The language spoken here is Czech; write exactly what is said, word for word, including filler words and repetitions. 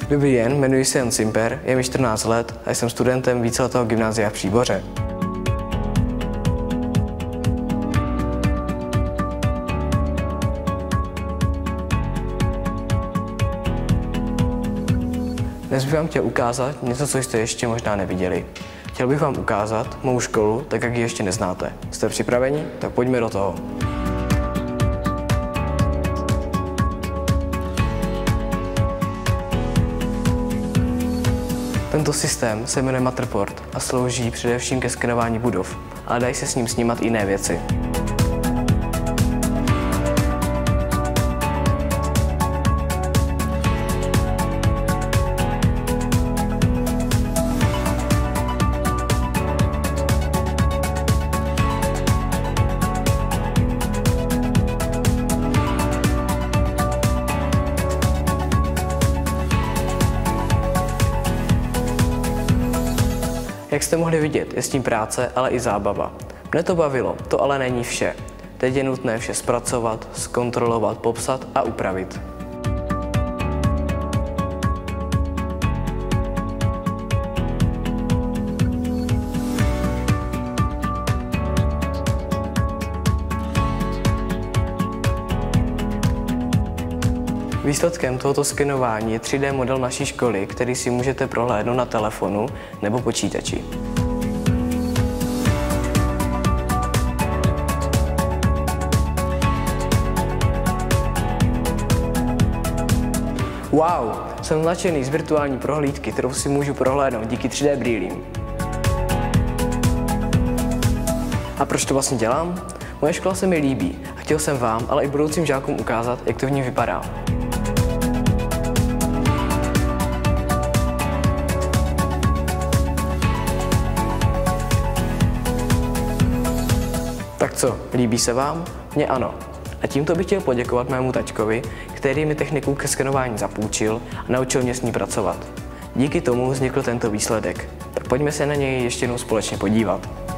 Dobrý den, jmenuji se Jan Simper, je mi čtrnáct let a jsem studentem víceletého gymnázia v Příboře. Dnes bych vám chtěl ukázat něco, co jste ještě možná neviděli. Chtěl bych vám ukázat mou školu, tak jak ji ještě neznáte. Jste připraveni? Tak pojďme do toho. Tento systém se jmenuje Matterport a slouží především ke skenování budov, ale dají se s ním snímat jiné věci. Jak jste mohli vidět, je s tím práce, ale i zábava. Mne to bavilo, to ale není vše. Teď je nutné vše zpracovat, zkontrolovat, popsat a upravit. Výsledkem tohoto skenování je tři dé model naší školy, který si můžete prohlédnout na telefonu nebo počítači. Wow, jsem nadšený z virtuální prohlídky, kterou si můžu prohlédnout díky tři dé brýlím. A proč to vlastně dělám? Moje škola se mi líbí a chtěl jsem vám, ale i budoucím žákům ukázat, jak to v ní vypadá. Tak co, líbí se vám? Mně ano. A tímto bych chtěl poděkovat mému taťkovi, který mi techniku ke skenování zapůjčil a naučil mě s ní pracovat. Díky tomu vznikl tento výsledek. Tak pojďme se na něj ještě jednou společně podívat.